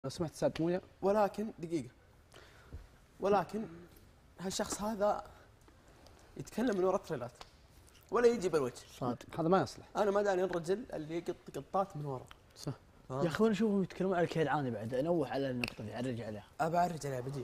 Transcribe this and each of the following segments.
لو سمحت ساعة مويه. ولكن دقيقة، ولكن هالشخص هذا يتكلم من وراء التريلات ولا يجي بالوجه. صادق هذا ما يصلح. انا ما داني الرجل اللي يقط قطات من ورا. صح. يا اخي وانا اشوفهم يتكلمون على الكيلعاني بعد، انوه على النقطة دي، اعرج عليها. بعرج عليها بجيك.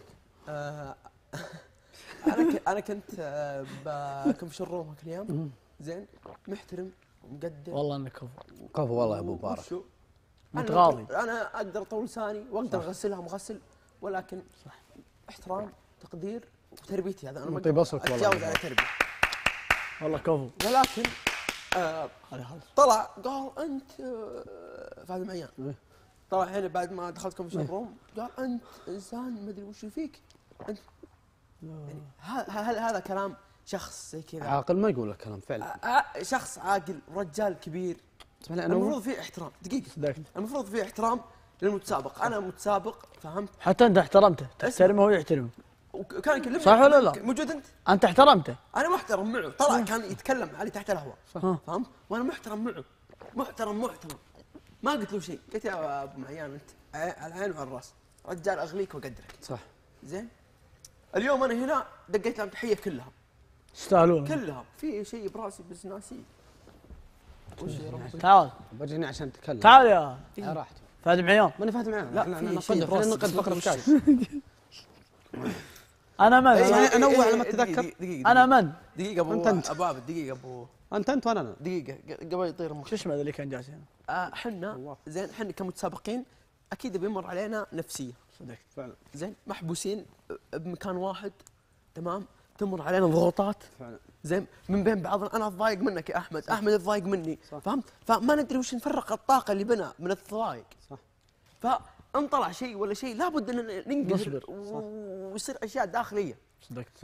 انا كنت بكم في الروم هاك اليوم، زين، محترم ومقدر. والله انك كفو. كفو والله يا ابو مبارك. متغاضي. انا اقدر اطول لساني واقدر اغسلها مغسل، ولكن صح احترام تقدير وتربيتي، هذا انا ما طيب بصرك والله اتجاوز على تربيه. والله كفو. ولكن طلع قال انت فهد معيان. طلع هنا بعد ما دخلتكم في الروم قال انت انسان ما ادري وش فيك انت. يعني هذا كلام شخص زي كذا عاقل ما يقول الكلام فعلا. شخص عاقل رجال كبير. المفروض فيه احترام. دقيقه، المفروض فيه احترام للمتسابق. انا متسابق، فهمت؟ حتى انت احترمته، تحترمه وهو يحترمه. وكان يكلمني. صح ولا لا؟ موجود انت احترمته. انا محترم معه. طلع كان يتكلم علي تحت الهواء، فهمت؟ وانا محترم معه، محترم. ما قلت له شيء، قلت يا ابو معيان انت على العين وعلى الراس، رجال اغليك واقدرك. صح. زين. اليوم انا هنا دقيت لهم تحيه كلهم. يستاهلون كلهم. في شيء براسي بس ناسي. وش يا رب؟ تعال بجي هنا عشان تتكلم. تعال يا راحته. فهد معيان. ماني فاهم معاه. لا في شيء براسي نقد فقره الكاش. انا من؟ انوع على ما اتذكر. انا من؟ دقيقه ابو انت. ابو عابد، دقيقه ابو انت وانا. دقيقه قبل يطير مخي. شو اسمه ذا اللي كان جالس هنا؟ احنا زين، احنا كمتسابقين اكيد بيمر علينا نفسيه. صدق فعلا. زين، محبوسين بمكان واحد، تمام؟ تمر علينا ضغوطات فعلا. زين، من بين بعضنا. انا اتضايق منك يا احمد، احمد اتضايق مني، فهمت؟ فما ندري وش نفرق الطاقه اللي بنا من التضايق. صح. فان طلع شيء ولا شيء لابد ان ننقصر ويصير اشياء داخليه. صدقت.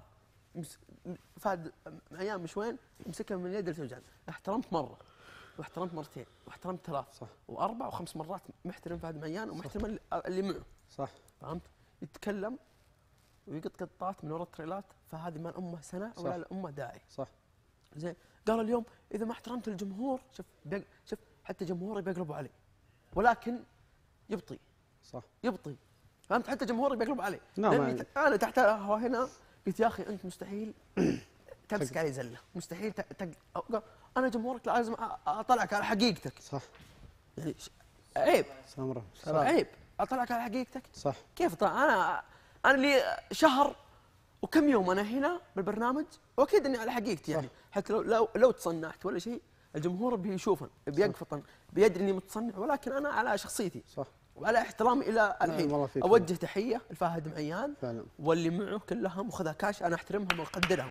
فهد معيان مش وين مسكها من اليد اللي توجع. احترمت مره واحترمت مرتين واحترمت ثلاث واربع وخمس مرات. محترم فهد معيان ومحترم اللي معه. صح. فهمت؟ يتكلم ويقط قطات من وراء التريلات، فهذه ما الامه سنه ولا الامه داعي. صح. زين. قال اليوم اذا ما احترمت الجمهور، شوف حتى جمهوري بيقلبوا علي، ولكن يبطي. صح. يبطي، فهمت؟ حتى جمهوري بيقلبوا علي. نعم. لاني انا تحت القهوه هنا قلت يا اخي انت مستحيل تمسك علي زله، مستحيل انا جمهورك لازم اطلعك على حقيقتك. صح. يعني عيب. سامره. عيب اطلعك على حقيقتك. صح. كيف طلع؟ انا لي شهر وكم يوم انا هنا بالبرنامج، واكيد اني على حقيقتي. يعني حتى لو تصنعت ولا شيء الجمهور بيشوفن، بيقفطن، بيدري اني متصنع، ولكن انا على شخصيتي. صح. وعلى احترامي الى الحين. اوجه تحيه لفهد معيان فعلا. واللي معه كلهم وخذها كاش. انا احترمهم واقدرهم.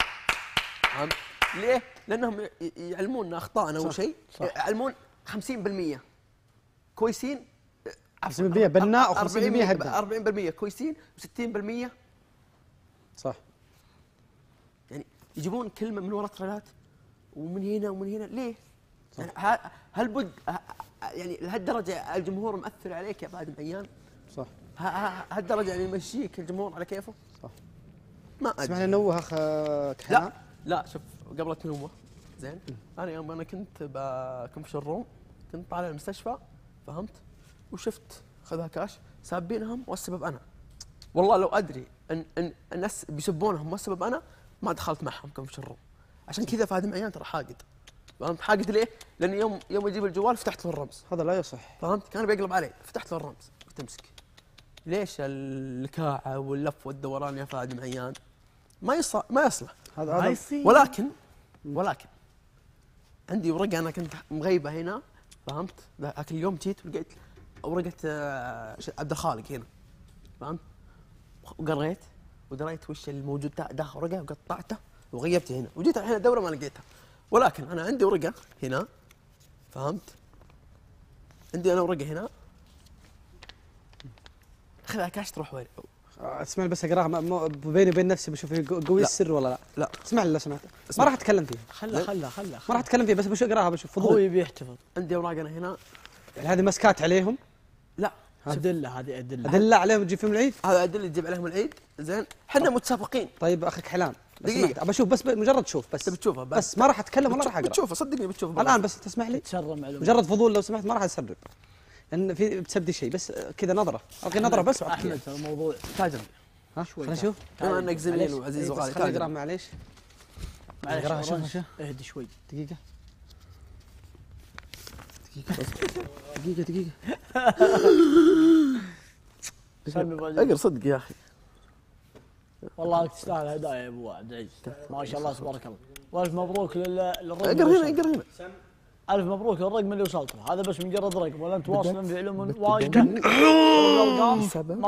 ليه؟ لانهم يعلموننا اخطائنا وشيء، يعلمون 50% كويسين، 50% بناء و50% هدم. 40% كويسين و60%. صح. يعني يجيبون كلمه من وراء التريلات ومن هنا ومن هنا. ليه؟ يعني هل بد يعني لهالدرجه الجمهور مأثر عليك يا فهد معيان؟ صح. هالدرجه يعني يمشيك الجمهور على كيفه؟ صح. ما ادري. اسمح لي نوه اخ كحلان. لا شوف، قبل لا تنوه، زين، انا يوم انا كنت بكم في الروم كنت طالع المستشفى، فهمت؟ وشفت خذها كاش سابينهم والسبب انا. والله لو ادري ان الناس بيسبونهم والسبب انا ما دخلت معهم كم في الروم. عشان كذا فهد معيان ترى حاقد. فهمت؟ حاقد ليه؟ لاني يوم اجيب الجوال فتحت له الرمز. هذا لا يصح. فهمت؟ كان بيقلب علي، فتحت له الرمز قلت امسك. ليش الكاعه واللف والدوران يا فهد معيان؟ ما يصلح. هذا ولكن عندي ورقه. انا كنت مغيبه هنا، فهمت؟ ذاك اليوم جيت ولقيت ورقه عبد الخالق هنا، فهمت؟ وقريت ودريت وش الموجود داخل ورقه وقطعته وغيبته هنا، وجيت الحين ادور ما لقيتها. ولكن انا عندي ورقه هنا، فهمت؟ عندي انا ورقه هنا، خذها كاش تروح وين؟ اسمعني بس اقراها بيني وبين نفسي بشوف قوي السر ولا لا. لا اسمع لي لو سمحت. ما راح اتكلم فيها. خلها ما راح اتكلم فيها، بس بشوف اقراها بشوف فضول. هو يبي يحتفظ. عندي اوراق انا هنا. يعني هذه مسكات عليهم؟ لا ادله، هذه ادله عليهم تجيب فيهم العيد؟ هذا ادله تجيب عليهم العيد. زين، احنا متسابقين. طيب اخك حلان دقيقة ابى اشوف بس مجرد شوف بس. بتشوفها بس ما راح اتكلم ولا راح اقرا. بتشوفها صدقني بتشوفها الان بس تسمح لي؟ تسرب معلومات. مجرد فضول لو سمحت، ما راح اسرب. ان في بتبدي شيء بس كذا نظره، القي نظره بس وأعطيك احمد إياه. الموضوع تاجر. ها خلينا نشوف. بما انك زميل معليش. وعزيز بس وغالي خليني اقرا تاجر. معليش. معلش اقراها شوف أورانج. شوف. اهدي شوي. دقيقه دقيقه سمي أبو عزيز. اقرا صدق يا اخي. والله انك تستاهل هدايا يا ابو عبد العزيز، ما شاء الله تبارك الله. والف مبروك للرقم اقرا اللي هنا وصلت. اقرا هنا. الف مبروك للرقم اللي وصلت له، هذا بس مجرد رقم ولا انت واصلا في علوم واجده. الارقام ما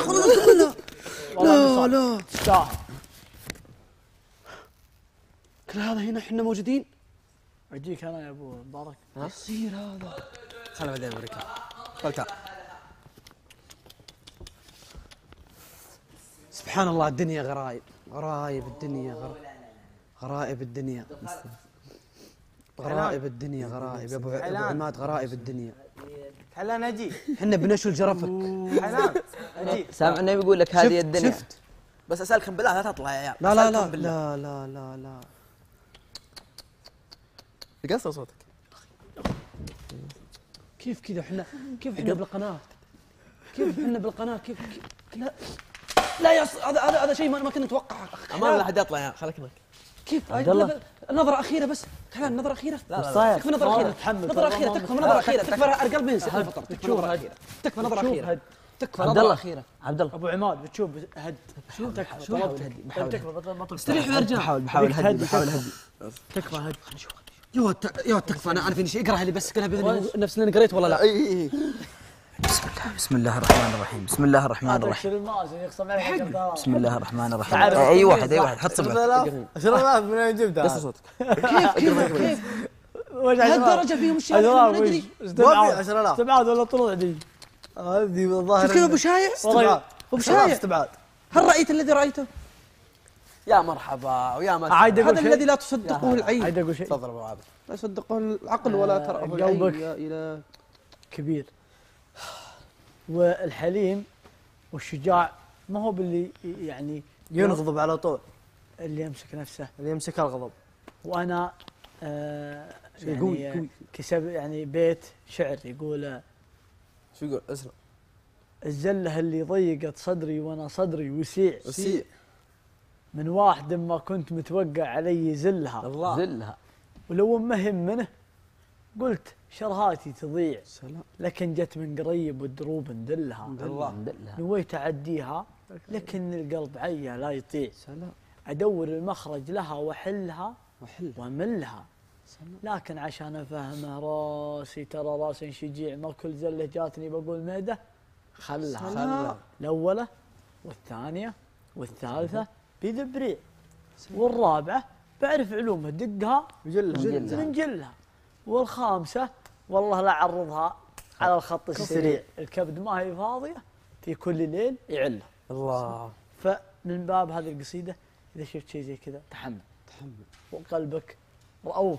لا لا تستاهل. كل هذا هنا احنا موجودين. اجيك انا يا ابو مبارك. يصير هذا. خلنا بعدين اوريك. قلت سبحان الله الدنيا غرايب، غرايب الدنيا غرائب الدنيا، غرائب الدنيا، غرائب يا ابو عماد، غرائب الدنيا. حلان اجي. احنا بنشل جرفك. حلان اجي. سامع انه يقول لك هذه الدنيا. شفت بس اسالكم بالله لا تطلع يا عيال. لا لا لا أسألكم بالله. لا لا لا لا قصر صوتك. كيف كذا احنا بالقناه، كيف احنا بالقناه لا لا يا هذا شيء ما كنت اتوقعه. امان لا حد يطلع يا خليك هناك. كيف عبد الله. نظره اخيره بس كلام، نظره اخيره. صاير تكفى نظره اخيره، تحمل نظره اخيره، تكفى نظره اخيره، تكفى القلب ينسى الفطر، تكفى نظره اخيره، تكفى نظره اخيره، تكفى عبد نظره الله اخيره. عبد الله ابو عماد بتشوف هد. شو تكفى؟ طلبت هدي. تكفى ما تكفى. استريح يا رجال. بحاول هدي تكفى هدي. يا تكفى انا عارف شيء، اقراها لي بس، قلها باذن نفس اللي قريت ولا لا. اي بسم الله الرحمن الرحيم. بسم الله الرحمن الرحيم. تكسر الماس يخصم عليك. بسم الله الرحمن الرحيم. تعرف اي واحد حط صبعك. 10,000 من وين جبتها؟ قصر صوتك. كيف هالدرجه فيهم الشيء ما ندري. استبعاد ولا طلوع دي. هذه بالظاهر شوف كذا ابو شايع، ابو شايع، استبعاد. هل رايت الذي رايته؟ يا مرحبا ويا مرحبا. عايد اقول هذا شيء. الذي لا تصدقه العين، عايد اقول شيء. تفضل ابو عابد. لا يصدقه العقل ولا تراه قلبك. العين. يا اله. كبير. والحليم والشجاع ما هو باللي يعني ينغضب على طول، اللي يمسك نفسه. اللي يمسك الغضب. وانا يقول يعني كسب يعني بيت شعر يقول: شو يقول؟ اسمع. الزله اللي ضيقت صدري وانا صدري وسيع وسيع. من واحد ما كنت متوقع علي زلها، الله. زلها. ولو مهم منه قلت شرهاتي تضيع، سلام. لكن جت من قريب والدروب ندلها. الله. نويت اعديها لكن القلب عيا لا يطيع، سلام. ادور المخرج لها واحلها وحل. واملها، لكن عشان افهمه راسي ترى راس شجيع، ما كل زله جاتني بقول ميده خلها. الاولى والثانيه والثالثه بذبريع، والرابعه بعرف علومها دقها ننجلها، والخامسه والله لا اعرضها على الخط السريع، الكبد ما هي فاضيه في كل ليل يعلها. الله. فمن باب هذه القصيده اذا شفت شيء زي كذا تحمل وقلبك رؤوف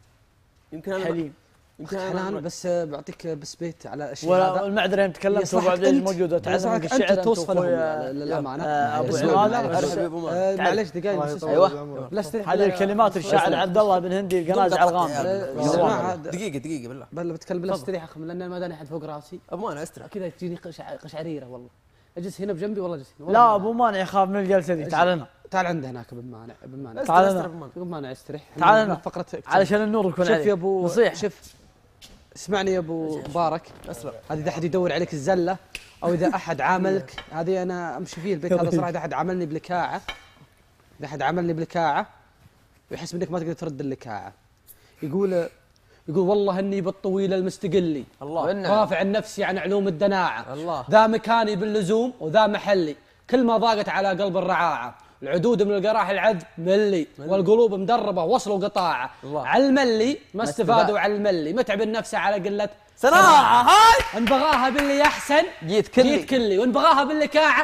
يمكن انا حليم. يمكن حنان انا بس بعطيك بس بيت على الشيء ولا هذا. المعذره يوم تكلمت يصلحك ابو عبد العزيز أنت. موجود وتعلم يصلحك الشعر انت انت توصف لهم وأخويا للامانه. ابو أسلوب عماد معلش. بس معلش دقائق بس اسمع. ايوه لا استريح. هذه الكلمات الشاعر عبد الله بن هندي القنازع الغامض. اسمع دقيقة بالله. بل بتكلم بلا استريح اخي، لان ما داني احد فوق راسي ابو انا استرح. كذا تجيني قشعريره والله. اجلس هنا بجنبي والله اجلس هنا. لا ابو مانع يخاف من الجلسه دي، تعال هنا تعال عند هناك بمانع بمانع. تعال هنا. بمانع استريح. تعال هنا. فقره علشان النور يكون شوف عليك. يا ابو نصيحه. شوف اسمعني يا ابو مبارك. اسرع. هذه اذا احد يدور عليك الزله او اذا احد عاملك، هذه انا امشي فيه البيت هذا صراحه. اذا احد عاملني بلكاعه، اذا احد عاملني بلكاعه ويحس منك ما تقدر ترد اللكاعه، يقول والله اني بالطويل المستقلي الله. رافع عن نفسي عن علوم الدناعه، الله. ذا مكاني باللزوم وذا محلي، كل ما ضاقت على قلب الرعاعه، العدود من القراح العذب ملي، والقلوب مدربه وصلوا قطاعه، على الملي ما استفادوا على الملي، متعب النفس على قله صناعة هاي. ان بغاها باللي احسن جيت كلي، وان بغاها باللكاعه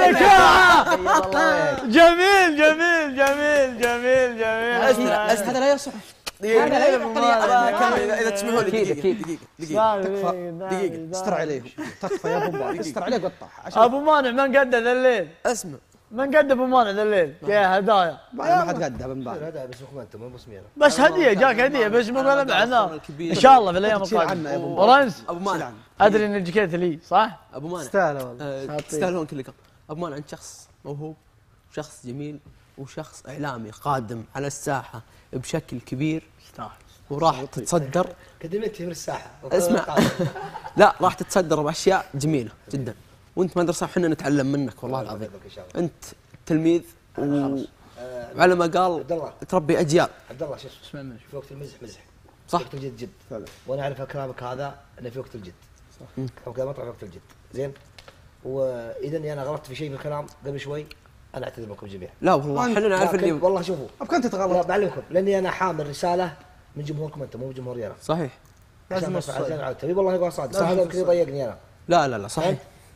جميل جميل جميل جميل جميل. هذا لا يصح. اذا تسمحوا لي دقيقة. دقيقه استر عليهم، تكفى يا ابو مبارك، استر عليك وطاح. ابو مانع من قدد الليل. اسمع من قد ابو مانع ذا الليل جاي هدايا ما حد قدها من بعد. هذا باسمكم انتم مو باسمي بس هديه جاك هديه بس مو غلب معنا ان شاء الله في الايام تشيل عنه يا القادمه أبو ورنس ابو مانع ادري ان جيت لي صح؟ ابو مانع تستاهل والله. تستاهلون كلكم. ابو مانع انت شخص موهوب، شخص جميل، وشخص اعلامي قادم على الساحه بشكل كبير، يستاهل وراح تتصدر. قدمت من الساحه. اسمع لا راح تتصدر باشياء جميله جدا، وانت مدرسه وحنا نتعلم منك والله العظيم. انت تلميذ وعلى ما قال عبد الله تربي اجيال. عبد الله شوف اسمع مني في وقت المزح مزح، صح. في وقت الجد جد فعلا. وانا اعرف كلامك هذا انه في وقت الجد. صح. كلامك هذا مطلع في وقت الجد زين. واذا اني انا غلطت في شيء بالكلام قبل شوي انا اعتذر منكم جميعا. لا والله احنا نعرف لكن اللي والله شوفوا ابقى انت لا تغلط. بعلمكم لاني انا حامل رساله من جمهوركم انتم مو من جمهوري انا. صحيح. لازم عشان تبي والله يقول صادق صح هذا يمكن يضايقني انا. لا لا لا صحيح.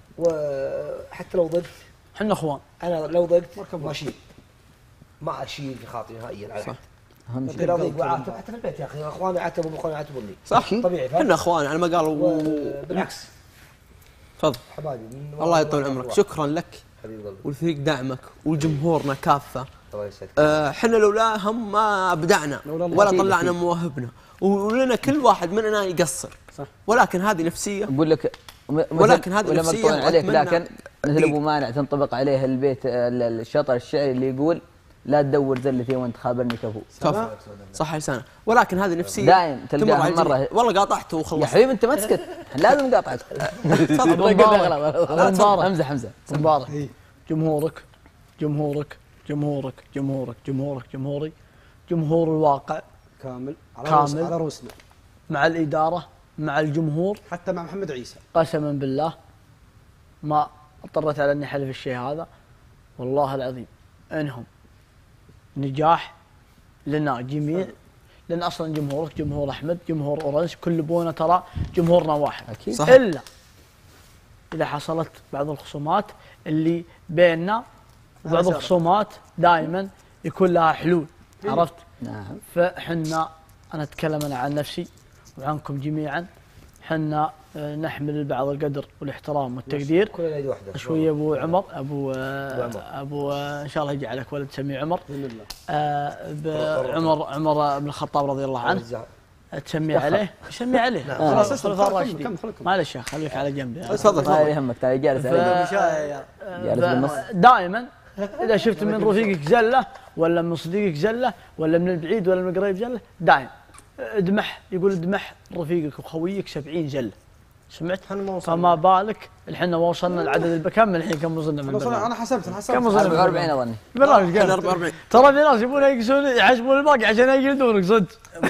وحتى لو ضقت احنا اخوان انا لو ضقت ما اشيل ما اشيل في خاطري نهائيا على حد. اهم ممكن اضيق واعاتب حتى في البيت يا اخي اخواني عاتبوا باخواني يعاتبوني. صح طبيعي فاهم؟ احنا اخوان على ما قالوا. بالعكس تفضل. حبايبي الله يطول عمرك، شكرا لك حبيبي قلبي ولفريق دعمك ولجمهورنا كافه. الله يسعدك. احنا لولاهم ما بدعنا لولا الله ولا أكيد طلعنا أكيد. مواهبنا، ولنا كل واحد مننا يقصر. صح. ولكن هذه نفسيه. اقول لك ولكن هذه ولا نفسية مقطوعين عليك، وأتمنى- لكن مثل أكيد. ابو مانع تنطبق عليه البيت الشطر الشعري اللي يقول لا تدور زلتي وانت خابرني كفو. كفو. صح لسانه. ولكن هذه نفسيه دايم تمر تلقاها على الجميع. مرة. والله قاطعته يا وخلصت. حبيبي انت ما تسكت لازم نقاطعك. أبو مبارك. أبو مبارك. امزح امزح. مبارك جمهورك جمهورك جمهورك جمهورك جمهورك جمهوري جمهور الواقع كامل كامل. على روسنا مع الإدارة مع الجمهور. حتى مع محمد عيسى. قسما بالله ما اضطريت على اني احلف الشيء هذا والله العظيم انهم نجاح لنا جميع، لان اصلا جمهورك جمهور احمد جمهور اورنج كل بونا ترى جمهورنا واحد اكيد. صح. الا اذا حصلت بعض الخصومات اللي بيننا، وبعض الخصومات دائما يكون لها حلول عرفت. نعم. فحنا انا اتكلم انا عن نفسي وعنكم جميعا، حنا نحمل بعض القدر والاحترام والتقدير. كلنا يد واحده شويه ابو عمر عمر. ابو ان شاء الله يجعلك ولد تسميه عمر. باذن الله. عمر بن الخطاب رضي الله عنه تسميه عليه سميه عليه. خلاص الخلفاء كم الراشدين. معلش يا أخي، خليك على جنب يا تفضل ما تفضل. يهمك تعال جالس عليك. جالس بالنص. دائما اذا شفت من رفيقك زله ولا من صديقك زله ولا من البعيد ولا من القريب زله دائما ادمح، يقول ادمح رفيقك وخويك 70 زله. سمعت؟ فما بالك الحين وصلنا لعدد كم الحين كم وصلنا من البرنامج؟ انا حسبت كم وصلنا من 44 اظني. برنامج احنا قال 44. ترى في ناس يبون يقيسون يحسبون الباقي عشان يقلدونك صدق.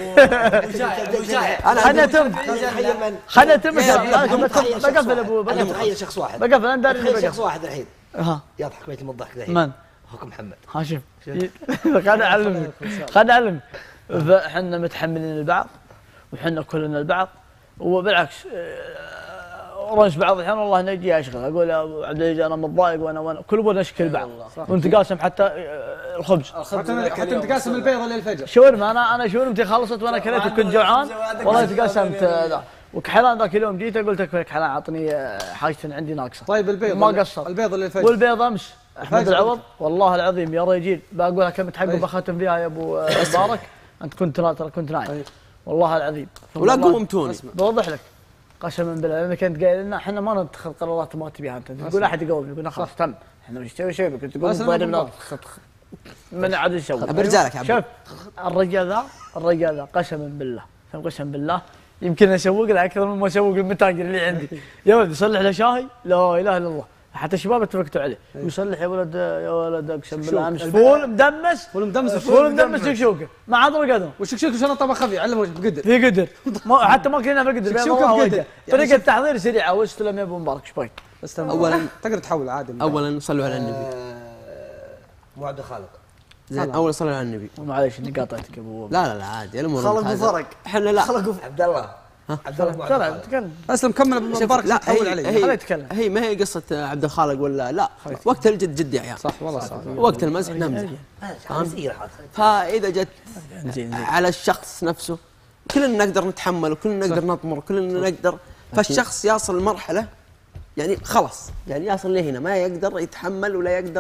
خلنا تم خلنا تم بقفل ابو انا متخيل شخص واحد بقفل انا داري تخيل اني شخص واحد الحين ها يضحك ميت من الضحك الحين من؟ اخوك محمد ها شوف خلنا اعلمك خلنا اعلمك. فاحنا متحملين البعض وحنا كلنا البعض، وبالعكس اورنج بعض الحين والله نجي اشغل اقول يا ابو عبد العزيز انا متضايق وانا كل بنا نشكل بعض ونتقاسم حتى الخبز. حتى نتقاسم البيض للفجر. شاورما انا شاورمتي خلصت وانا كليت وكنت جوعان والله تقاسمت ذا. وكحلان ذاك اليوم جيت قلت لك كحلان اعطني حاجه عندي ناقصه. طيب البيض ما قصر. البيض للفجر. والبيض امس احمد العوض والله العظيم يا رجال بقولها كلمه حق بختم فيها يا ابو مبارك. انت ترى كنت نايم والله العظيم ولا قومتوني. بوضح لك قسما بالله لانك كنت قايل لنا احنا ما نتخذ قرارات ما تبيها انت تقول احد يقوم يقول خلاص تم احنا وش نسوي شيء كنت تقول من عاد نسوي برجالك يا عبد. شوف الرجال ذا قسما بالله قسما بالله يمكن اسوق له اكثر مما اسوق المتاجر اللي عندي. يا ولد يصلح له شاي لا اله الا الله، حتى الشباب اتفقتوا عليه يصلح يا ولد يا ولد اقسم بالله امس فول مدمس شكشوكه ما عاد قدر والشكشوكه شلون طبخ خفي علمه بقدر في قدر حتى ما كنا في قدر شكشوكه بقدر. طريقه التحضير سريعه واستلم يا ابو مبارك ايش بايك؟ اولا تقدر تحول عادي. اولا صلوا على النبي. مو عبد الخالق زين اولا صلوا على النبي. معليش اني قاطعتك يا ابو لا لا لا عادي الامور خلق ممتازة. وفرق. احنا لا عبد الله عبد الله مو عبد طلع الخالق. تكلم اسلم كمل ابو مبارك لا تحول علي. خليه يتكلم. هي ما هي قصه عبد الخالق ولا لا. وقت الجد جد يا عيال. صح والله صح. وقت المزح نمزح. فاذا جت على الشخص نفسه كلنا نقدر نتحمل وكلنا نقدر نطمر وكلنا نقدر. فالشخص يصل لمرحله يعني خلاص يعني يصل لهنا ما يقدر يتحمل ولا يقدر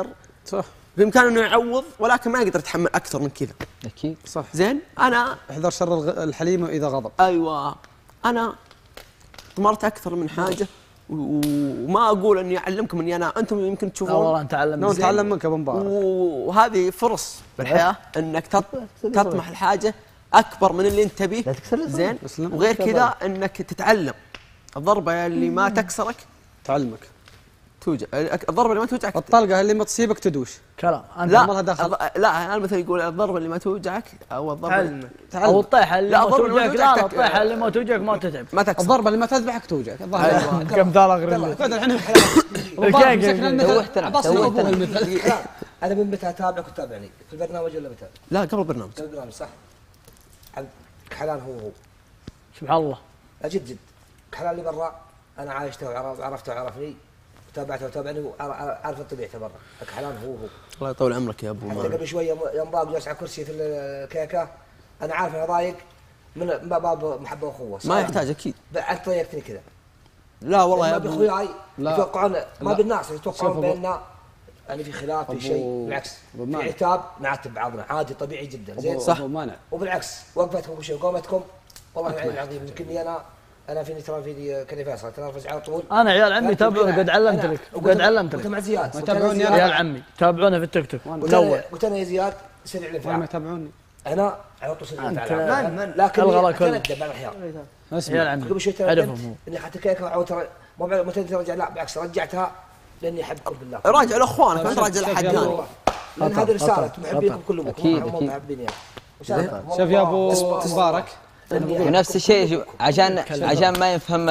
صح بامكانه انه يعوض، ولكن ما يقدر يتحمل اكثر من كذا. اكيد صح. زين انا احذر شر الحليم اذا غضب. ايوه انا ضمرت اكثر من حاجه، وما اقول اني اعلمكم اني انتم يمكن لا تشوفون والله نتعلم لو نتعلم منك ابو مبارك. وهذه فرص بالحياه انك تطمح لحاجه اكبر من اللي انت تبيه. لا تكسر لي زين اسلم. وغير كذا انك تتعلم. الضربه اللي ما تكسرك تعلمك. توجع، الضربه اللي ما توجعك الطلقه اللي ما تصيبك تدوش. كلام انت لا عمرها دخل. لا المثل يقول الضربه اللي ما توجعك او الضربه او الطيحه اللي لا، ما الضربة اللي ما توجعك. لا توجعك الطيحه اللي ما توجعك ما تتعب. ما تكسر. الضربه اللي ما تذبحك توجعك. الظاهر أيوة. كم ثار اغرب بعد الحين لا انا من متى اتابعك وتتابعني؟ في البرنامج ولا متى؟ لا قبل البرنامج. في البرنامج صح؟ كحلان هو سبحان الله. لا جد جد كحلان اللي برا انا عايشته وعرفته وعرفني وتابعته وتابعني وعارف طبيعته برا. كحلان هو الله يطول عمرك يا ابو حتى مان. قبل شويه يوم ضاق جالس على كرسي في الكيكه انا عارف انه ضايق من باب محبه واخوه. ما يحتاج اكيد. انت ضايقتني كذا. لا والله يا ما ابو باخوياي لا. يتوقعون ما لا. بالناس يتوقعون شوف بيننا يعني في خلاف في شيء. بالعكس في عتاب نعاتب بعضنا عادي طبيعي جدا. زين صح مانع. وبالعكس وقفتكم وشيء وقومتكم والله العلي العظيم يمكنني انا فيني ترى فيني كذا فيصل تنرفز على طول. انا عيال عمي يتابعون قد علمت لك قد علمت قلت لك مع زياد يتابعوني عيال عمي يتابعونه في التيك توك الاول. قلت انا يا زياد سريع ما الانفعال يتابعوني. انا على طول سريع أنت الانفعال لكن الغلا كله. اتندم بعض الاحيان. عيال اسمع عمي قبل شوي عرفهم تندمت هو. اني حتى كيكه ترى ما ترجع لا بالعكس رجعتها لاني احبكم بالله. راجع لاخوانك ما تراجع لحد ثاني. والله. لان هذه رساله محبيكم كلكم أكيد، هم أكيد. محبيني شوف يا ابو مبارك ونفس الشيء عشان ما يفهم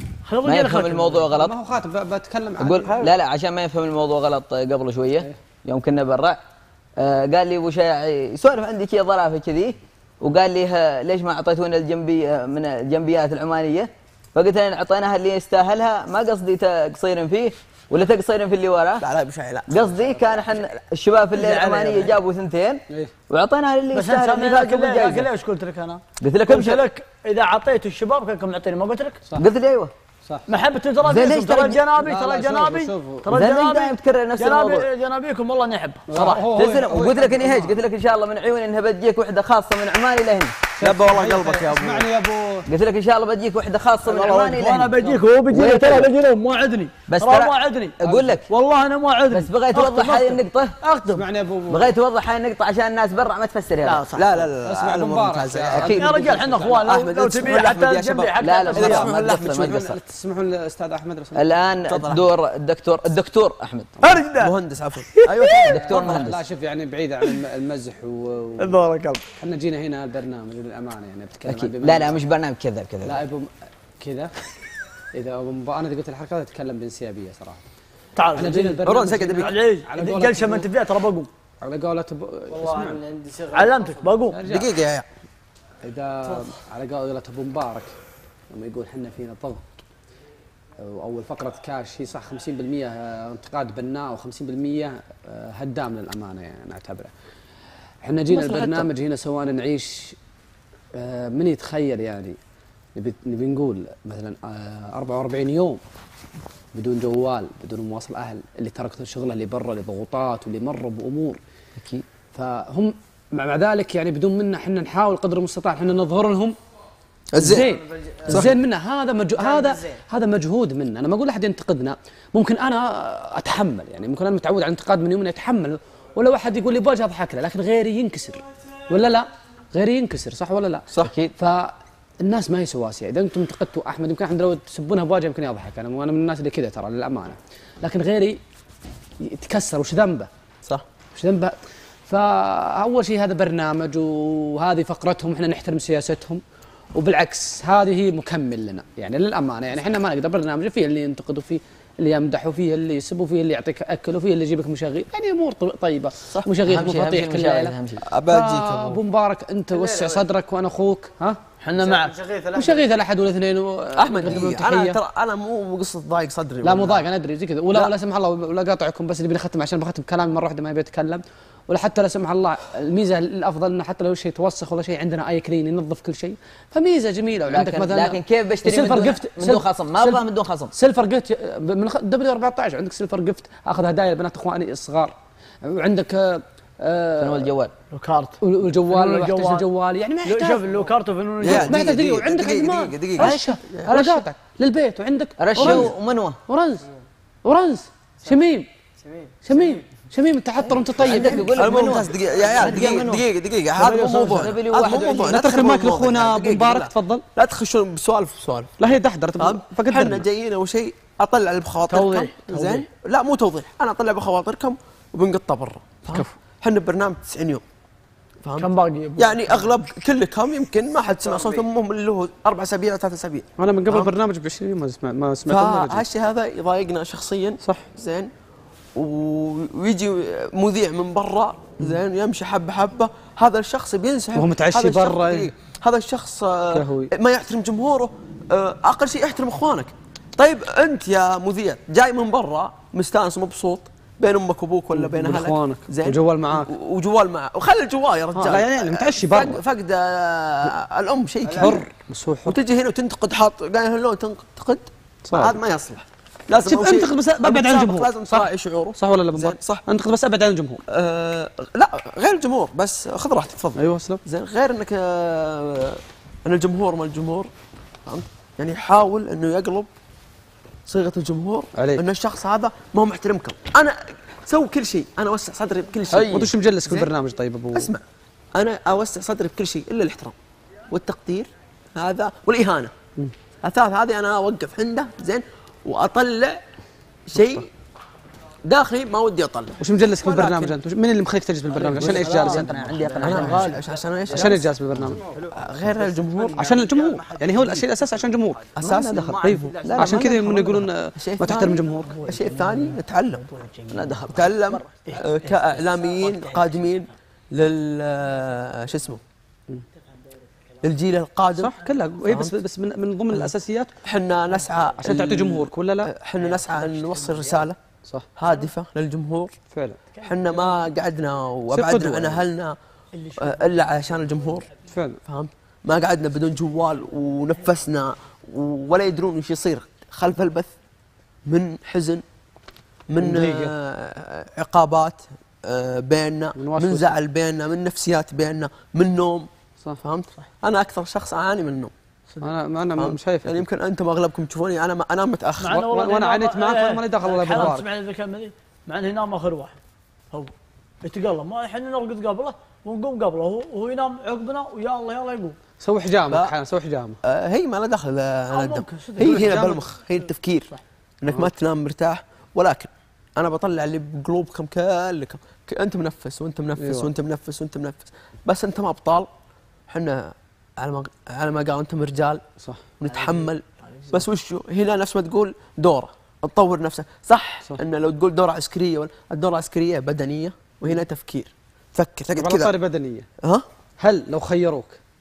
الموضوع غلط. ما هو خاتم بتكلم عن اقول لا عشان ما يفهم الموضوع غلط. قبل شويه يوم كنا برا قال لي ابو شيع يسولف عندي كذا ظرافه كذي، وقال لي ليش ما اعطيتونا الجنبيه من الجنبيات العمانيه؟ فقلت له اعطيناها اللي يستاهلها، ما قصدي تقصير فيه ولا تقصير في اللي وراه. لا بشاي لا قصدي كان احنا الشباب في الليل العمانيه جابوا ثنتين إيه. وعطيناها للي بس يستاهل انت اللي فاز بالجائزه. ليش قلت لك انا؟ قلت لك قلت امشي. لك اذا اعطيته الشباب كانكم معطيني ما قلت لك؟ قلت لي ايوه صح. محبة ترى زين ليش فيكم ترى ترى- جنابي لا، ترى لا، جنابي شوفوا. ترى زين ليش جنابي دايم تكرر نفس الموضوع؟ جنابيكم والله نحبه صراحه. تسلم. وقلت لك اني هيك قلت لك ان شاء الله من عيوني انها بتجيك وحده خاصه من عمان الى هنا. شبه والله قلبك يا ابو. اسمعني يا ابو قلت لك ان شاء الله بتجيك وحده خاصه من عمان الى وانا هنا. بجيك وهو بيجيني ترى بيجيني ما وعدني بس ترى ترى- ما وعدني اقول لك والله انا ما وعدني. بس بغيت توضح هذه النقطه. اخدم اسمعني يا ابو بغيت توضح هذه النقطه عشان الناس برا ما تفسر لا هذا. صح لا اسمع ابو الأمور مبارك ممتازة. أكيد. يا رجال احنا اخوان لو أحمد، لو تسمح تبي لأحمد حتى يا الجنبي شباب. حق لا لا إذا ما تسمحوا لأحمد تقصر ما شوي. تقصر. تسمحون للاستاذ احمد لو سمحت. الان دور الدكتور احمد. مهندس عفوا. ايوه دكتور لا مهندس. شوف يعني بعيد عن المزح بارك الله. احنا جينا هنا البرنامج للامانه يعني بتكلم اكيد عن لا مش برنامج كذا لا ابو كذا اذا ابو انا اذا قلت الحركه هذه اتكلم بانسيابيه صراحه. تعال احنا جينا البرنامج روان سكت عزيز جلسه ما انت فيها ترى بقوم على قولة والله عندي شغل. علمتك بقوم. دقيقة يا اذا على قولة ابو مبارك لما يقول احنا فينا ضغط واول فقره كاش هي صح 50% انتقاد بناء و50% هدام للامانه يعني نعتبره. احنا جينا البرنامج هنا سواء نعيش من يتخيل يعني نبي نقول مثلا 44 يوم بدون جوال بدون مواصل اهل اللي تركوا شغله اللي برا لضغوطات واللي مروا بامور اكيد. فهم مع ذلك يعني بدون منا احنا نحاول قدر المستطاع احنا نظهر لهم زين منا. هذا مجهود منا. انا ما اقول احد ينتقدنا، ممكن انا اتحمل يعني ممكن انا متعود على الانتقاد من يومنا اتحمل، ولا واحد يقول لي بوجه اضحك له، لكن غيري ينكسر ولا لا؟ غيري ينكسر صح ولا لا؟ صح اكيد. فالناس ما هي سواسيه. اذا انتم انتقدتوا احمد يمكن احد لو تسبونها بوجه يمكن يضحك، انا من الناس اللي كذا ترى للامانه، لكن غيري يتكسر. وش ذنبه؟ صح وش ذنبه؟ فاول شيء هذا برنامج وهذه فقرتهم، احنا نحترم سياستهم، وبالعكس هذه هي مكمل لنا يعني للامانه. يعني احنا ما نقدر برنامج فيه اللي ينتقد وفيه اللي يمدح وفيه اللي يسب وفيه اللي يعطيك اكل وفيه اللي يجيبك مشاغيل، يعني امور طيبه. صح. مشاغيل أهم شيء- مفاتيح أهم كل شيء ليله. أهم شيء. ابو مبارك انت وسع صدرك وانا اخوك ها احنا معك. مشاغيل الاحد والاثنين احمد انا ترى انا مو بقصه ضايق صدري. لا مو ضايق انا ادري زي كذا. ولا سمح الله ولا قاطعكم بس اللي بنختم عشان بختم كلامي مره واحده ما ابي اتكلم. ولا حتى لا سمح الله الميزه الافضل انه حتى لو شيء توسخ ولا شيء عندنا اي كلين ينظف كل شيء، فميزه جميله. وعندك مثلا لكن كيف بشتري من دون خصم؟ ما ابغى من دون خصم. سيلفر جفت من دبليو 14 عندك سيلفر جفت اخذ هدايا لبنات اخواني الصغار وعندك فنون الجوال لوكارت والجوال فنون يحتاج الجوال. الجوال يعني ما يحتاج شوف اللوكارت وفنون يا الجوال ما يحتاج دقيقة، وعندك دقيقة، عندما دقيقة، دقيقة. رشه انا قاطعك للبيت وعندك رشه ورنز ومنوه ورنز شميم انت حط وانت طيب عندك يقول لك الممتاز دقيقة يا عيال دقيقة هذا مو موضوع دبليو هذا واحد مو موضوع لا تترك المايك لاخونا ابو مبارك لا. تفضل. لا تخشون بسوالف لا هي دحدر احنا فقدرنا جايين اول شيء اطلع اللي بخواطركم توضيح. زين لا مو توضيح انا اطلع بخواطركم وبنقطه برا كفو. احنا برنامج 90 يوم فهمت؟ كم باقي يا أبو؟ يعني اغلب كلكم يمكن ما حد سمع صوتهم اللي هو 4 اسابيع و 3 اسابيع انا من قبل البرنامج ب 20 يوم ما سمعت فهالشيء هذا يضايقنا شخصيا صح. زين ويجي مذيع من برا زين يمشي حبه حبه هذا الشخص بينسحب وهو متعشي هذا الشخص- برا. دقيقة. هذا الشخص كهوي. ما يحترم جمهوره اقل شيء احترم اخوانك طيب انت يا مذيع جاي من برا مستانس مبسوط بين امك وابوك ولا بين وبين اهلك إخوانك. زين وجوال معاك. وجوال معك وخلي الجوال يا رجال لا يعني متعشي برا. فقد الام شيء كبير حر بس هو حر وتجي هنا وتنتقد حاط قايل لون تنتقد صح. هذا ما يصلح لازم شوف أول شيء انتقد بس ابعد عن الجمهور لازم تراعي شعوره صح ولا لا زين، بالضبط صح. انتقد بس ابعد عن الجمهور لا غير الجمهور بس خذ راحتك تفضل ايوه اسلم زين غير انك ان الجمهور ما الجمهور فهمت يعني حاول انه يقلب صيغه الجمهور عليك. ان الشخص هذا ما هو محترمكم انا سوي كل شيء انا اوسع صدري بكل شيء وانت شو مجلسك زين. بالبرنامج طيب ابو اسمع انا اوسع صدري بكل شيء الا الاحترام والتقدير هذا والاهانه الثالث هذه انا اوقف عنده زين واطلع شيء داخلي ما ودي اطلع وش مجلسك ولكن- بالبرنامج انت؟ من اللي مخليك تجلس بالبرنامج؟ عشان ايش جالس انت؟ انا عندي انا عشان ايش عشان ايش جالس بالبرنامج؟ غير الجمهور عشان الجمهور يعني هو الشيء الاساسي عشان الجمهور اساسي طيب عشان كذا من يقولون الشيء ما تحترم الثاني- جمهورك الشيء الثاني نتعلم نتعلم كاعلاميين قادمين لل شو اسمه للجيل القادم صح كلها اي بس من ضمن الاساسيات احنا نسعى عشان تعطي جمهورك ولا لا؟ احنا نسعى ان نوصل رساله صح هادفه للجمهور فعلا احنا ما قعدنا وابعدنا قدوة. عن اهلنا الا عشان الجمهور فعلا فهمت ما قعدنا بدون جوال ونفسنا ولا يدرون وش يصير خلف البث من حزن من عقابات بيننا من وسوسة. من زعل بيننا من نفسيات بيننا من نوم صح فهمت انا اكثر شخص اعاني من النوم انا مش شايف يعني يمكن انتم اغلبكم تشوفوني انا انام متاخر مع إنه والله وانا ينام- عانيت معك إيه، مالي دخل الله حالات يبارك تسمعني ذا الكلمه ذي مع انه ينام اخر واحد هو يتقلب ما احنا نرقد قبله ونقوم قبله وهو ينام عقبنا ويا الله يلا يقوم سوي حجامك لا. احيانا سوي حجامه هي ما لها دخل انا الدم ممكن، صدق. هي هنا جامد. بالمخ هي التفكير انك ما تنام مرتاح ولكن انا بطلع اللي بقلوبكم كلكم انت منفس وانت منفس أيوة. وانت منفس وانت منفس بس انتم ابطال احنا على ما قال انتم رجال صح ونتحمل بس وشو هنا نفس ما تقول دوره تطور نفسك صح ان لو تقول دوره عسكريه ولا الدوره العسكريه بدنيه وهنا تفكير فكر تقعد على طاري كذا بدنيه ها هل لو خيروك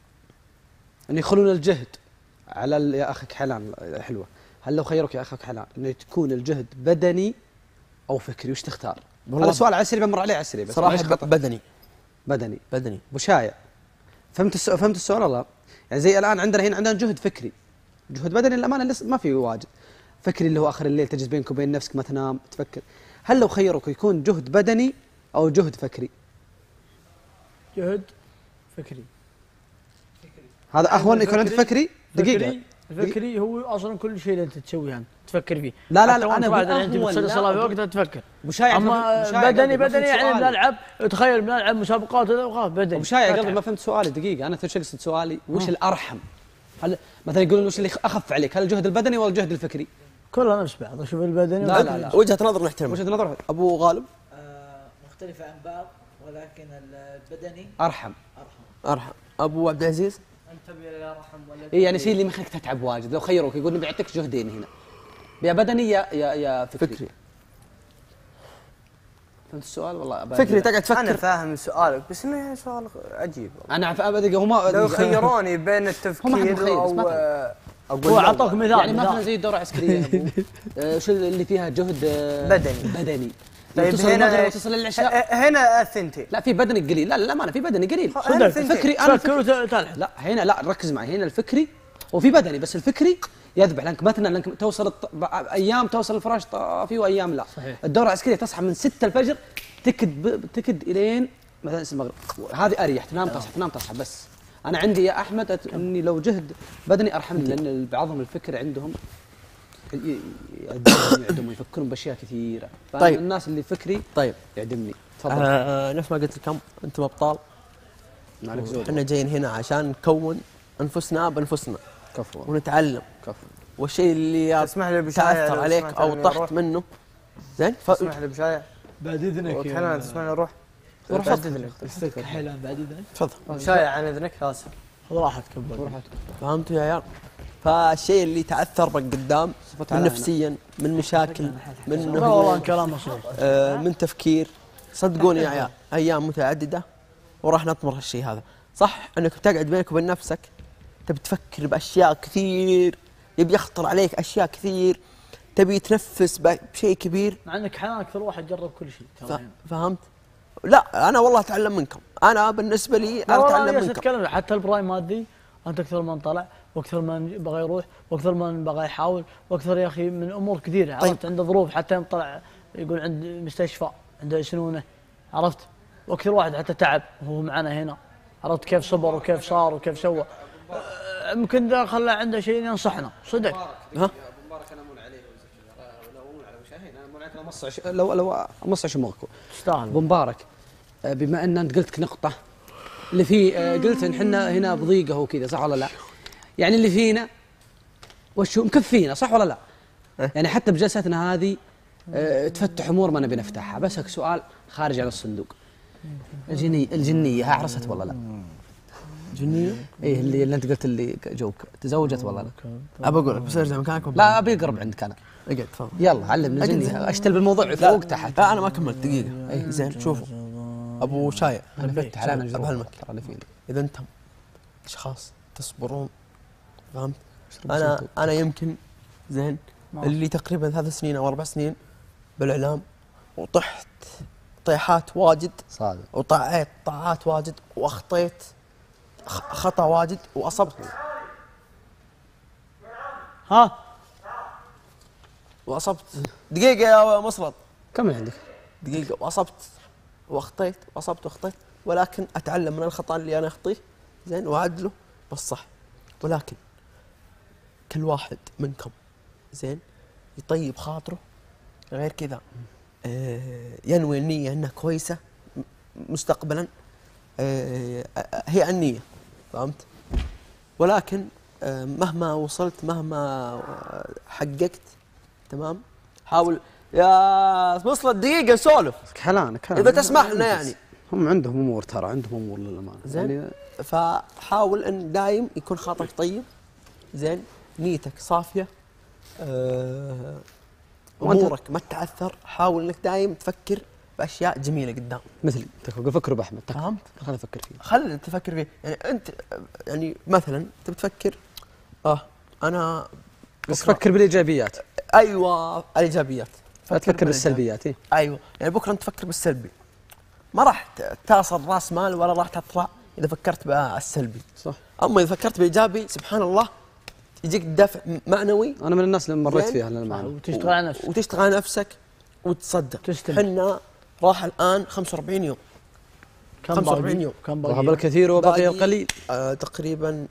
ان يخلون الجهد على يا اخك حلال حلوه هل لو خيروك يا اخك حلال انه تكون الجهد بدني او فكري وش تختار؟ والله هذا سؤال عسري بمر عليه عسري بس صراحه ليش خطأ؟ بدني بدني بدني ابو شايع فهمت السؤال والله يعني زي الان عندنا هنا جهد فكري جهد بدني للامانه لسه ما في واجد فكري اللي هو اخر الليل تجلس بينك وبين نفسك ما تنام تفكر هل لو خيروك يكون جهد بدني او جهد فكري جهد فكري هذا اهون يكون عندك فكري دقيقه الفكري هو اصلا كل شيء اللي انت تسويه انت تفكر فيه لا، حتى وأنت أنا بعد أقول انت أهون، بتصلي لا، صلاه أقول- بوقتها تفكر ابو شايع اما أبو شايع بدني قلبي، ما بدني فهمت يعني سؤالي. بنلعب تخيل بنلعب مسابقات وذا وخلاص بدني ابو شايع قلبي أتعب. ما فهمت سؤالي دقيقه انا ايش اقصد سؤالي وش الارحم هل مثلا يقولون وش اللي اخف عليك هل الجهد البدني ولا الجهد الفكري كلها نفس بعض شوف البدني لا، والبدني. لا. وجهه نظر نحترمها وجهه نظر ابو غالب مختلفة عن بعض ولكن البدني ارحم ارحم ابو عبد العزيز انت لا رحم ولا اي يعني شيء اللي ما يخليك تتعب واجد لو خيروك يقول بيعطيك جهدين هنا يا بدني يا فكري فهمت السؤال والله فكري تقعد انا تفكر فاهم سؤالك بس انه يعني سؤال عجيب انا عارف ابدا هم لو خيروني بين هم التفكير مخير، بس او ما اقول هو لا. اعطاك مثال يعني مثلا مثال. زي الدوره العسكريه يا ابو شو اللي فيها جهد بدني طيب تصل المغرب وتصل العشاء هنا الثنتين لا في بدني قليل لا ما في بدني قليل صدق. الفكري انا تفكر وتلحق لا هنا لا ركز معي هنا الفكري وفي بدني بس الفكري يذبح، لانك مثلا لانك توصل ايام توصل الفراش طافي وايام لا. صحيح. الدوره العسكريه تصحى من 6 الفجر تكد الين مثلا المغرب، هذه اريح، تنام تصحى تنام تصحى. بس انا عندي يا احمد اني لو جهد بدني ارحمني، لان بعضهم الفكر عندهم يعدموا يفكرون باشياء كثيره. طيب. الناس اللي فكري طيب يعدمني. تفضل. نفس ما قلت لكم انتم ابطال، عليك زود. احنا جايين هنا عشان نكون انفسنا بانفسنا كفو ونتعلم. كفو. والشيء اللي تسمح لي بشايع تاثر لو عليك سمحت او إني طحت أروح؟ منه زين تسمح لي بشايع بعد اذنك وكلام تسمح لي اروح روح بعد تفضل. اذنك حيلان بعد اذنك تفضل. شايع عن اذنك اسف. خذ راحتك كبر. فهمتوا يا عيال؟ فالشيء اللي تعثر بك قدام من على نفسيا، من مشاكل، من لا والله كلامه صحيح. من تفكير، صدقوني يا عيال ايام متعدده وراح نطمر هالشيء هذا. صح انك بتقعد بينك وبين نفسك تبي تفكر باشياء كثير، يبي يخطر عليك اشياء كثير، تبي تنفس بشيء كبير. مع انك حيلا اكثر واحد جرب كل شيء ترى يعني. فهمت؟ لا انا والله اتعلم منكم، انا بالنسبه لي لا انا والله اتعلم انا منكم. اتكلم حتى البرايم مادي، انت اكثر من طلع واكثر من بغى يروح واكثر من بغى يحاول واكثر يا اخي من امور كثيره. عرفت؟ عنده ظروف، حتى يوم طلع يقول عند مستشفى عنده سنونه. عرفت؟ واكثر واحد حتى تعب وهو معنا هنا. عرفت كيف صبر وكيف صار وكيف سوى. يمكن ذا خلى عنده شيء ينصحنا صدق. ها؟ مبارك انا امون عليه لو امون على مشاهين انا امون عليك لو امص شموغكم. تستاهل. ابو مبارك، بما ان انت قلت نقطه اللي فيه، قلت ان احنا هنا بضيقه وكذا، صح ولا لا؟ يعني اللي فينا وشو مكفينا، صح ولا لا؟ يعني حتى بجلستنا هذه تفتح امور ما نبي نفتحها. بسك سؤال خارج عن الصندوق. الجنيه ها عرست ولا لا؟ جنيه؟ ايه اللي انت قلت اللي جوك تزوجت ولا لا؟ ابى اقول لك بس ارجع مكانكم. لا ابي اقرب عندك انا. اقعد تفضل. يلا علمني الجنيه، اشتل بالموضوع فوق تحت. لا انا ما كملت دقيقه. اي زين شوفوا ابو شايع، انا فتح على ابو هلمك، ترى اللي فيني. اذا انتم اشخاص تصبرون، فهمت؟ انا يمكن زين اللي تقريبا 3 سنين او 4 سنين بالاعلام، وطحت طيحات واجد صادق، وطعيت طاعات واجد، واخطيت خطا واجد، واصبت ها واصبت. دقيقه يا مصرد، كم عندك؟ دقيقه. واصبت واخطيت واصبت واخطيت، ولكن اتعلم من الخطا اللي انا اخطيه زين واعدله بالصح. ولكن كل واحد منكم زين يطيب خاطره، غير كذا ينوي النية انها كويسة مستقبلا. هي النية، فهمت؟ ولكن مهما وصلت، مهما حققت، تمام، حاول يا مصلة دقيقة سولف كلام اذا تسمح لنا يعني. هم عندهم امور، ترى عندهم امور للامانه زين يعني. فحاول ان دايم يكون خاطرك طيب زين، نيتك صافيه، امورك ما تتعثر. حاول انك دايم تفكر باشياء جميله قدام، مثلي فكر باحمد، فهمت؟ خليني افكر فيه. خلي تفكر فيه. يعني انت يعني مثلا تبي تفكر انا بس فكر بالايجابيات، ايوه الايجابيات، لا تفكر بالسلبيات. ايوه يعني بكره انت تفكر بالسلبي، ما راح تصل راس مال ولا راح تطلع اذا فكرت بالسلبي. صح. اما اذا فكرت بالايجابي سبحان الله يجيك دافع معنوي. انا من الناس اللي مريت فيها للمعنى. وتشتغل على نفسك وتشتغل على نفسك وتصدق. تستمر. حنا راح الان 45 يوم. كم 45 يوم. كم ذهب باقي؟ الكثير وبقي باقي القليل. تقريبا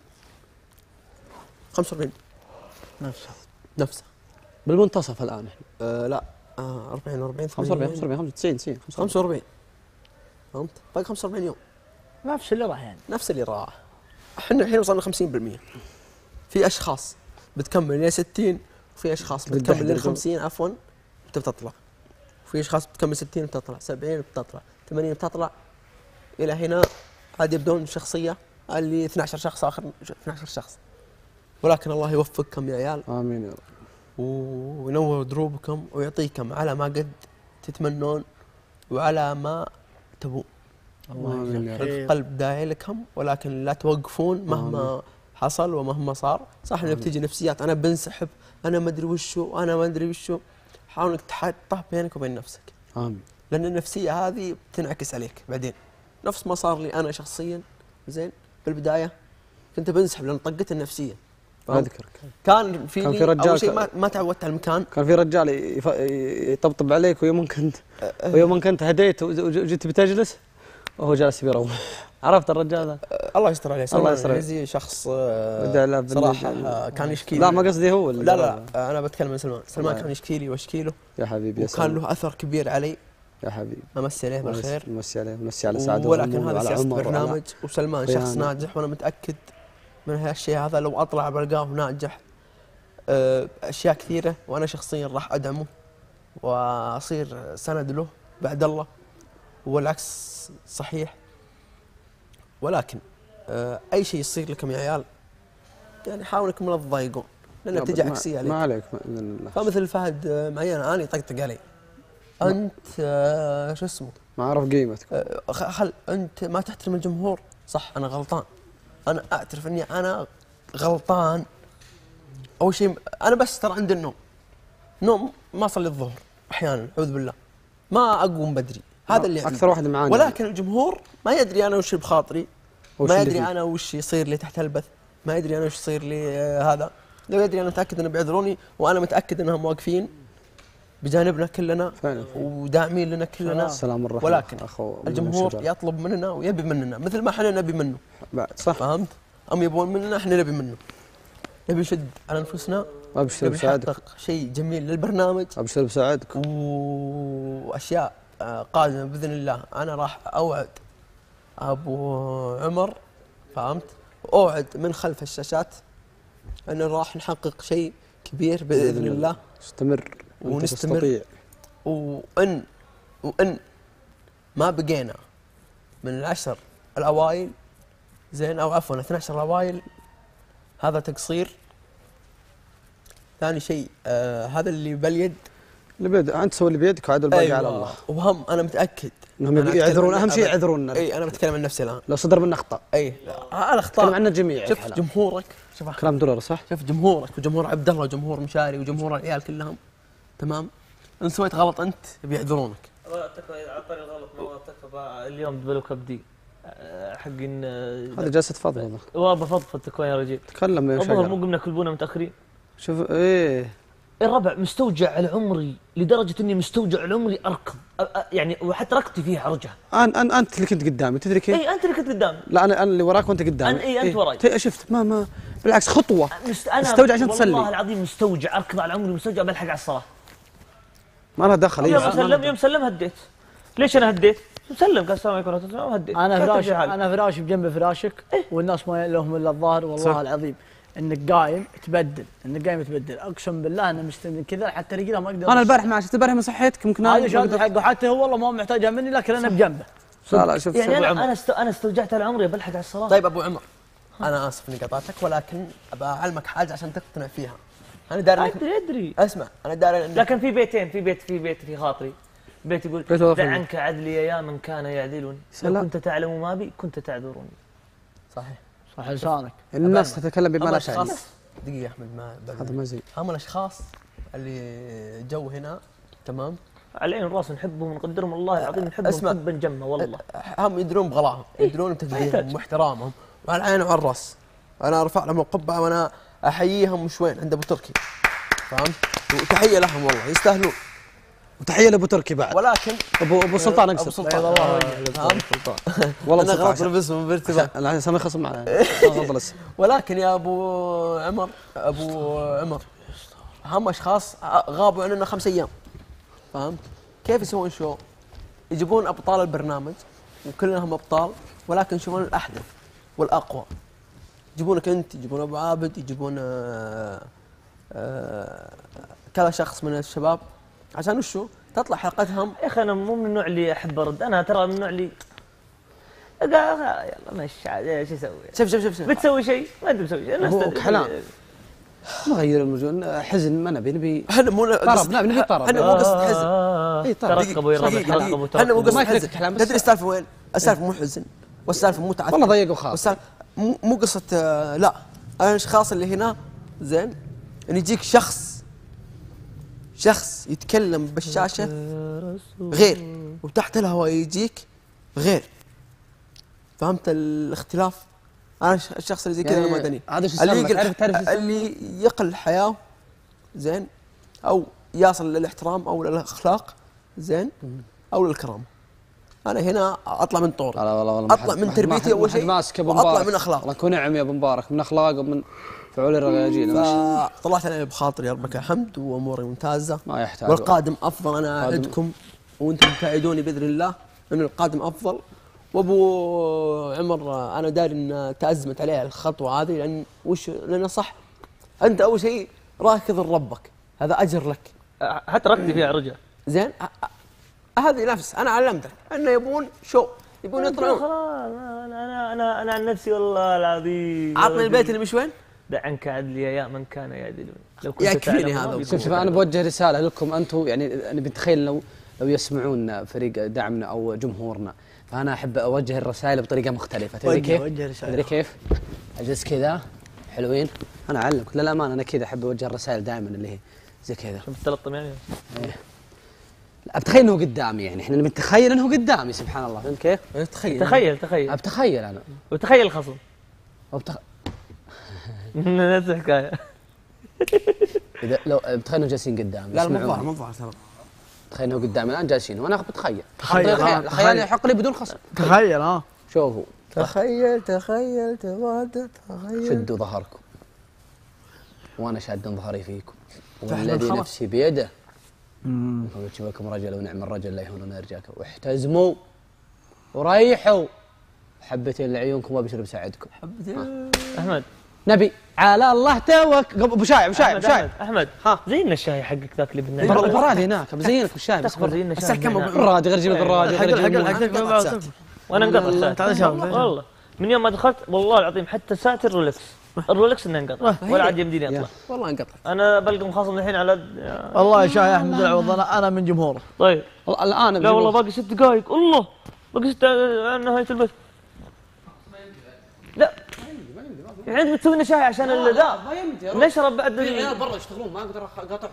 45 نفسها نفسه. بالمنتصف الان احنا. لا 40 40 45 90 45 فهمت؟ باقي 45 يوم نفس اللي راح يعني. نفس اللي راح. احنا الحين وصلنا 50%. في اشخاص بتكمل ل 60، وفي اشخاص بتكمل ل 50 عفوا بتطلع، وفي اشخاص بتكمل 60 بتطلع، 70 بتطلع، 80 بتطلع، الى هنا عاد يبدون الشخصيه اللي 12 شخص اخر 12 شخص. ولكن الله يوفقكم يا عيال، امين يا رب، وينور دروبكم ويعطيكم على ما قد تتمنون وعلى ما تبون. الله يجزاك خير. القلب داعي لكم، ولكن لا توقفون مهما حصل ومهما صار. صح انه بتيجي نفسيات، انا بنسحب، انا ما ادري وشو، انا ما ادري وشو. حاول انك تحطه بينك وبين نفسك، امين. لان النفسيه هذه بتنعكس عليك بعدين. نفس ما صار لي انا شخصيا زين. بالبدايه كنت بنسحب لان طقت النفسيه، اذكر كان في كان لي في رجال اول شيء ما تعودت على المكان. كان في رجال يطبطب عليك ويوم كنت هديت وجيت بتجلس وهو جالس بيروح. عرفت الرجال هذا؟ الله يستر عليه. الله يستر عليه. العزيزي شخص صراحه كان يشكي لي. لا ما قصدي هو اللي لا انا بتكلم عن سلمان. سلمان كان يشكي لي واشكي له يا حبيبي، وكان له اثر كبير علي يا حبيبي. امسي عليه بالخير. مسي عليه، مسي على سعد، ولكن هذا سياسة برنامج، وسلمان شخص ناجح وانا متاكد من هالشيء هذا. لو اطلع بلقاه ناجح اشياء كثيره، وانا شخصيا راح ادعمه واصير سند له بعد الله، والعكس صحيح. ولكن اي شيء يصير لكم يا عيال يعني حاولوا انكم لا تضايقون، لان بتجي عكسيه عليك. ما عليك باذن الله. فمثل فهد معي انا يطقطق علي، انت شو اسمه ما اعرف قيمتك. خل انت ما تحترم الجمهور. صح انا غلطان، انا اعترف اني انا غلطان. اول شيء انا بس ترى عندي النوم ما اصلي الظهر احيانا، اعوذ بالله، ما اقوم بدري، هذا اللي اكثر واحد معانا. ولكن الجمهور ما يدري انا وش بخاطري، ما يدري انا وش يصير لي تحت البث، ما يدري انا وش يصير لي هذا. لو يدري انا متاكد انه بيعذروني، وانا متاكد انهم واقفين بجانبنا كلنا فعلا. وداعمين لنا كلنا. السلام الرحمة. ولكن الجمهور يطلب مننا ويبي مننا مثل ما احنا نبي منه. صح. فهمت؟ هم يبون مننا، احنا نبي منه. نبي نشد على انفسنا، ابشر نبي بساعدك، نحقق شيء جميل للبرنامج، ابشر بساعدك، واشياء قادمه باذن الله. انا راح اوعد ابو عمر، فهمت؟ واوعد من خلف الشاشات ان راح نحقق شيء كبير باذن الله. استمر ونستمر، وان ما بقينا من العشر الاوائل، زين، او عفوا 12 الاوائل، هذا تقصير. ثاني شيء هذا اللي باليد، اللي بيد انت تسوي اللي بيدك وعاد الباقي أيوة. على الله. وهم انا متاكد انهم يعذرون، اهم شيء يعذرون. اي انا بتكلم عن نفسي الان. لو صدر منا اخطاء، اي انا اخطاء، تكلم عنا الجميع. شوف جمهورك، شوف كلام دولار صح؟ شوف جمهورك وجمهور عبد الله وجمهور مشاري وجمهور العيال كلهم، تمام؟ ان سويت غلط انت بيعذرونك. تكفى عطني الغلط مرة، تكفى اليوم دبلو كبدي حقين هذا جالسة تفضفض. وابى فضفض تكوين يا رجل. تكلم يا الظهر مو قمنا كلبونا متاخرين. شوف ايه الربع مستوجع على عمري لدرجه اني مستوجع على عمري اركض، يعني وحتى ركضتي فيها حرجه. انت اللي كنت قدامي، تدري كيف؟ اي انت اللي كنت قدامي. لا انا اللي وراك وانت قدامي. اي انت وراي. شفت ما بالعكس خطوه انا مستوجع عشان تصلي. والله العظيم مستوجع اركض على عمري، مستوجع بلحق على الصلاه. ما لها دخل. يوم سلم هديت. ليش انا هديت؟ سلم قال السلام عليكم ورحمه الله وهديت. انا فراشي بجنب فراشك، والناس ما لهم الا الظاهر. والله صح. العظيم انك قايم تبدل، اقسم بالله انا مستند كذا حتى رجلها ما اقدر. انا البارح ما شفت، البارح من صحيتك ممكن هذا شهادة حقه، حتى هو والله ما هو محتاجها مني، لكن انا بجنبه. لا شوف يعني انا استوجعت على عمري بلحق على الصلاه. طيب ابو عمر، انا اسف اني قطعتك، ولكن ابى اعلمك حاجه عشان تقتنع فيها. انا داري ادري اسمع، انا داري لكن في بيتين، في بيت في خاطري، بيت يقول دع عنك عدلي يا من كان يعدلني، لو كنت تعلم ما بي كنت تعذرني. صحيح، صح لسانك. الناس تتكلم بما لا تعني. دقيقه يا احمد، هذا ما زين. هم الاشخاص اللي جو هنا، تمام، على العين والراس، نحبهم ونقدرهم والله العظيم، نحبهم حبا جمه والله. هم يدرون بغلاهم، يدرون بتقديرهم واحترامهم، وعلى العين وعلى الراس. انا ارفع لهم القبعه وانا احييهم. وشوين عند ابو تركي، فهمت؟ وتحيه لهم والله يستاهلون، وتحيه لابو تركي بعد. ولكن ابو سلطان اقصد. ابو سلطان والله انا غلط باسمه بارتباط. انا سامي خصم معنا غلط الاسم. ولكن يا ابو عمر، هم اشخاص غابوا عننا 5 ايام، فهمت؟ كيف يسوون شو؟ يجيبون ابطال البرنامج وكلهم ابطال، ولكن يشوفون الاحدث والاقوى. يجيبونك انت، يجيبون ابو عابد، يجيبون كذا شخص من الشباب، عشان وشو؟ تطلع حلقتهم. يا اخي انا مو من النوع اللي احب ارد، انا ترى من النوع اللي يلا مش عاد شو اسوي؟ شوف بتسوي شيء ما انت مسوي شيء. هو كلام نغير الموضوع. حزن ما نبي احنا مو طرب، نبي طرب. احنا مو قصة حزن. اي طرب. ترقبوا يا ربع، ترقبوا. احنا مو قصة حزن. تدري السالفة وين؟ السالفة مو حزن، والسالفة مو تعثر. والله ضيق وخاف. والسالفة مو قصة لا، انا الاشخاص اللي هنا زين، ان يجيك شخص يتكلم بالشاشة غير، وتحت الهواء يجيك غير. فهمت الاختلاف؟ انا الشخص اللي زي كذا يعني مدني. هذا شو اللي يسمى؟ يقل تعرف اللي يقل الحياه زين، او يصل للاحترام او للاخلاق زين، او للكرامه. انا هنا اطلع من طور، لا والله اطلع من تربيتي اول شيء، ماسك ابو واطلع مبارك. من اخلاق. الله يكون نعم يا ابو مبارك، من اخلاق ومن فعول الرجاجيل. فطلعت انا بخاطري ربك الحمد واموري ممتازه، ما يحتاج. والقادم افضل. انا اعدكم وانتم تعيدوني باذن الله انه القادم افضل. وابو عمر انا داري ان تازمت عليه الخطوه هذه، لان لانه صح، انت اول شيء راكض لربك، هذا اجر لك. حتى ركضي فيها رجع زين، هذه نفس انا علمتك انه يبون شو، يبون يطلعون. خلاص انا عن نفسي والله العظيم. عطني البيت اللي مش وين؟ دع عنك عدلي يا من كان يعدلون. لو كنت يكفيني تعلم هذا. ما شوف بيكون انا بوجه رساله لكم انتم، يعني انا بتخيل لو يسمعون فريق دعمنا او جمهورنا، فانا احب اوجه الرسائل بطريقه مختلفه. تدري كيف؟ تدري كيف؟ اجلس كذا حلوين، انا اعلمك للامانه، انا كذا احب اوجه الرسائل دائما اللي هي زي كذا. تلطم يعني. ابتخيل انه قدامي، يعني احنا بنتخيل انه قدامي، سبحان الله. فهمت كيف؟ تخيل ابتخيل انا وتخيل الخصم. أبتخ... نفس الحكايه. اذا لو بتخيل انه جالسين قدامي، لا مو ظاهر ترى. تخيل انه قدامي الان جالسين وانا بتخيل. تخيل. خيالي يحق لي بدون خصم. تخيل. شوفوا، تخيل تبغى تخيل. شدوا ظهركم وانا شاد ظهري فيكم، والذي نفسي بيده وجهكم رجل ونعم الرجل لا يهون ارجاكم، واحتزموا وريحوا حبتين لعيونكم وابشر بساعدكم. حبتين. احمد نبي على الله توك. ابو شايب احمد ها زينا الشاي حقك ذاك اللي بالنهايه. الرادي هناك بزينك بالشاي بس. زينا الشاي. الرادي غير جيبك الرادي غير وانا انقطع والله من يوم ما دخلت والله العظيم، حتى ساعة الرولكس انه انقطع ولا عاد يمديني اطلع. والله انقطع. انا بلقى مخاصم الحين على والله يا شاي احمد العوض، انا من جمهوره. طيب الان لا والله باقي 6 دقائق، الله باقي 6 على نهاية البث. لا يعني بتسوي لنا شاي عشان ذا نشرب بعد. العيال برا يشتغلون ما اقدر اقاطع.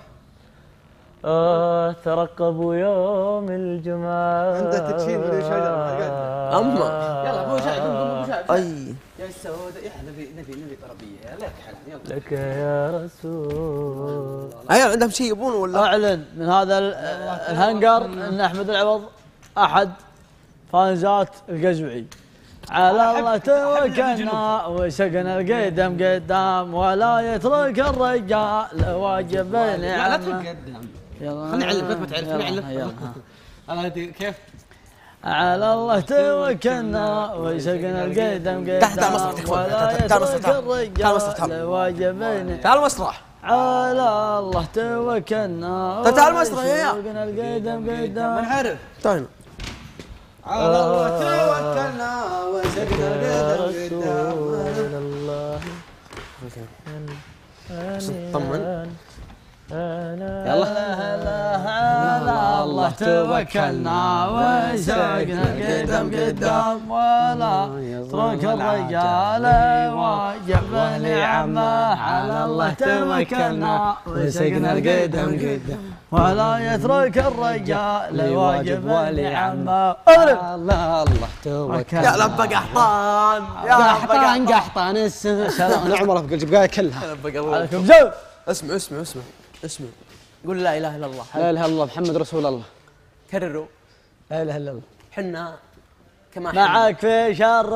ترقبوا يوم الجمعة. عنده تدشين من شجرة. أما يلا ابو شايب ابو شايب. أي يا السوداء يا نبي طربية لك حلال. يلا لك يا رسول. عيال عندهم شيء يبون ولا؟ اعلن من هذا الهنجر ان احمد العوض احد فانزات القزوعي. على الله توكلنا وسقنا القدم قدام، ولا يترك الرجال واجب نعمه. لا تقدم، خلني اعلم ما تعرف، خلني اعلم. انا كيف؟ على الله توكلنا وسقنا القدم قدام، تحت المسرح ولا يترك الرجال واجب نعمه. تعال المسرح. على الله توكلنا تعال المسرح يا وسقنا القدم قدام. من عرف تعال. على الله توكلنا وسقنا القدم قدام. الله طمن. يلا على الله توكلنا وسقنا القدم قدام، ولا يترك الرجال واجب نعمه. على الله توكلنا وسقنا القدم قدام، ولا يترك الرجال واجب نعمه. الله توكلنا. يا لبق قحطان، يا قحطان السلام. انا عمره في الجبقايه كلها. عليكم زو. اسمع قول لا اله الا الله. لا اله الا الله محمد رسول الله. كرروا لا اله الا الله. حنا كما معك في شر